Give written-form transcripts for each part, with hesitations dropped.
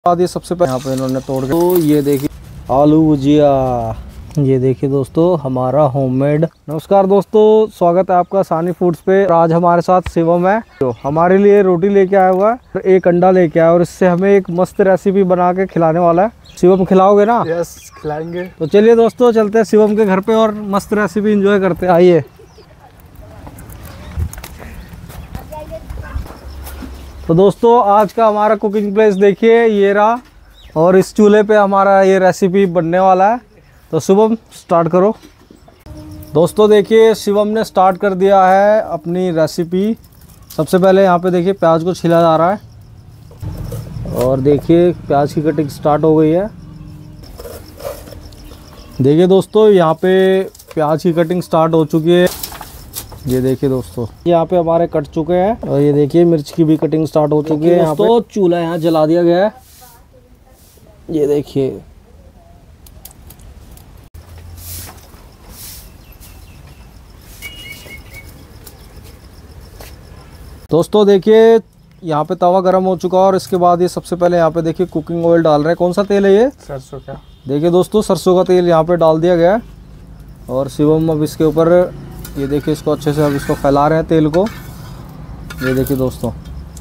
बाद ये सबसे पहले यहाँ पे इन्होंने तोड़ के, तो ये देखिए आलू भुजिया, ये देखिए दोस्तों हमारा होममेड। नमस्कार दोस्तों, स्वागत है आपका सानी फूड्स पे। आज हमारे साथ शिवम है जो हमारे लिए रोटी लेके आया हुआ है, एक अंडा लेके आया और इससे हमें एक मस्त रेसिपी बना के खिलाने वाला है। शिवम खिलाओगे ना? यस, खिलाएंगे। तो चलिए दोस्तों चलते हैं शिवम के घर पे और मस्त रेसिपी एंजॉय करते हैं। आइए। तो दोस्तों आज का हमारा कुकिंग प्लेस देखिए ये रहा, और इस चूल्हे पे हमारा ये रेसिपी बनने वाला है। तो शिवम स्टार्ट करो। दोस्तों देखिए शिवम ने स्टार्ट कर दिया है अपनी रेसिपी। सबसे पहले यहाँ पे देखिए प्याज को छिला जा रहा है, और देखिए प्याज की कटिंग स्टार्ट हो गई है। देखिए दोस्तों यहाँ पे प्याज की कटिंग स्टार्ट हो चुकी है। ये देखिए दोस्तों यहाँ पे हमारे कट चुके हैं, और ये देखिए मिर्च की भी कटिंग स्टार्ट हो चुकी है। यहाँ पे चूल्हा यहाँ जला दिया गया है। ये देखिए दोस्तों, देखिए यहाँ पे तवा गरम हो चुका है, और इसके बाद ये सबसे पहले यहाँ पे देखिए कुकिंग ऑयल डाल रहे हैं। कौन सा तेल है ये? सरसों का। देखिए देखिए दोस्तों सरसों का तेल यहाँ पे डाल दिया गया है, और शिवम अब इसके ऊपर ये देखिए इसको अच्छे से अब इसको फैला रहे हैं तेल को। ये देखिए दोस्तों,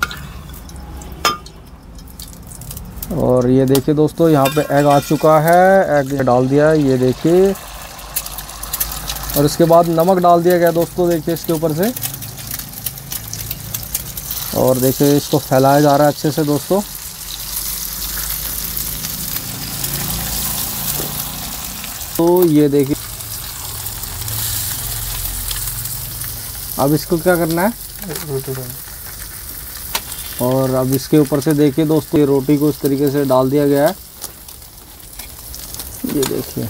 और ये देखिए दोस्तों यहाँ पे एग आ चुका है, एग डाल दिया है। ये देखिए, और इसके बाद नमक डाल दिया गया दोस्तों, देखिए इसके ऊपर से। और देखिए इसको फैलाया जा रहा है अच्छे से दोस्तों। तो ये देखिए अब इसको क्या करना है, रोटी डाल। और अब इसके ऊपर से देखिए दोस्तों ये रोटी को इस तरीके से डाल दिया गया है। ये देखिए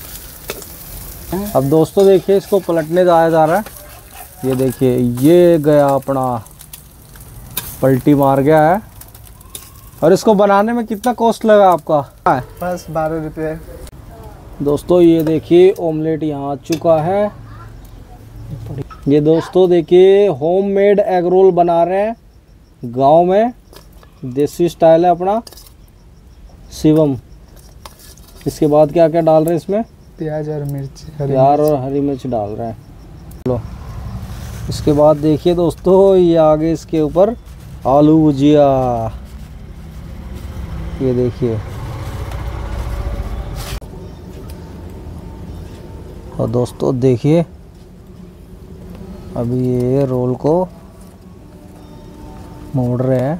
अब दोस्तों देखिए इसको पलटने जाया जा रहा है। ये देखिए ये गया अपना पलटी मार गया है। और इसको बनाने में कितना कॉस्ट लगा आपका? बस 12 रुपये। दोस्तों ये देखिए ऑमलेट यहाँ आ चुका है। ये दोस्तों देखिए होममेड एग रोल बना रहे हैं गांव में, देसी स्टाइल है अपना शिवम। इसके बाद क्या क्या डाल रहे हैं इसमें? प्याज और मिर्च, प्याज और हरी मिर्च डाल रहे हैं। लो इसके बाद देखिए दोस्तों ये आगे इसके ऊपर आलू भुजिया। ये देखिए, और दोस्तों देखिए अभी ये रोल को मोड़ रहे हैं।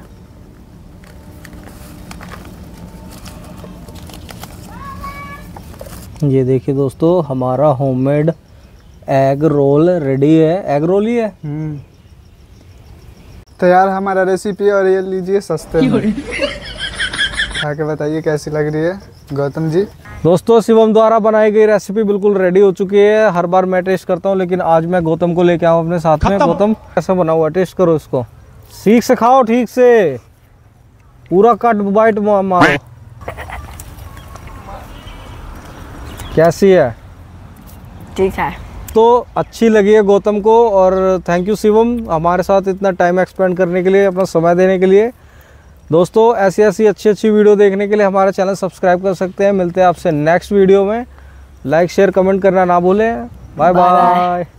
ये देखिए दोस्तों हमारा होममेड एग रोल रेडी है। एग रोल ही है तैयार हमारा रेसिपी। और ये लीजिए सस्ते में, खा के बताइए कैसी लग रही है गौतम जी। दोस्तों शिवम द्वारा बनाई गई रेसिपी बिल्कुल रेडी हो चुकी है। हर बार मैं टेस्ट करता हूँ, लेकिन आज मैं गौतम को लेके आऊँ अपने साथ में। गौतम कैसा बना हुआ, टेस्ट करो इसको, सीख से खाओ, ठीक से पूरा कट बाइट मारो। कैसी है? ठीक है। तो अच्छी लगी है गौतम को, और थैंक यू शिवम हमारे साथ इतना टाइम एक्सपेंड करने के लिए, अपना समय देने के लिए। दोस्तों ऐसी अच्छी वीडियो देखने के लिए हमारा चैनल सब्सक्राइब कर सकते हैं। मिलते हैं आपसे नेक्स्ट वीडियो में। लाइक शेयर कमेंट करना ना भूलें। Bye bye.